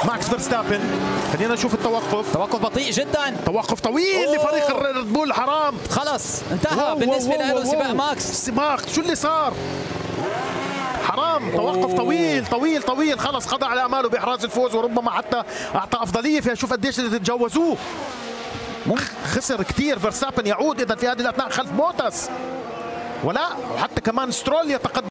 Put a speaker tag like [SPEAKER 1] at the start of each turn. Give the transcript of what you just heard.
[SPEAKER 1] ماكس فيرستابن. خلينا نشوف التوقف.
[SPEAKER 2] توقف بطيء جدا،
[SPEAKER 1] توقف طويل لفريق الريد بول. حرام،
[SPEAKER 2] خلص انتهى بالنسبه له سباق ماكس.
[SPEAKER 1] شو اللي صار؟ حرام، توقف طويل طويل طويل. خلص خضع على اماله باحراز الفوز، وربما حتى اعطى افضليه فيها. شوف قديش تجاوزوه. خسر كثير. فيرستابن يعود اذا في هذه الاثناء خلف بوتاس، ولا وحتى كمان سترول يتقدم.